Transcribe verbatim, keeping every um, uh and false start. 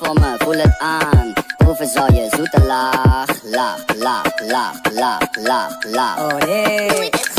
voor me, voel het aan. Proeven zal je zoete laag, laag, laag, laag, laag, laag, laag. Oh nee.